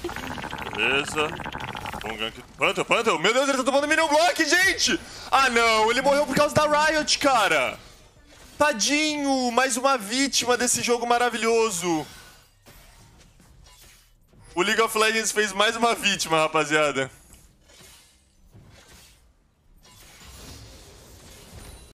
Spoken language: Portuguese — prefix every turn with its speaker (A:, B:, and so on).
A: Beleza. Bom gank. Panther. Meu Deus, ele tá tomando Minion Block, gente! Ah, não. Ele morreu por causa da Riot, cara. Tadinho. Mais uma vítima desse jogo maravilhoso. O League of Legends fez mais uma vítima, rapaziada.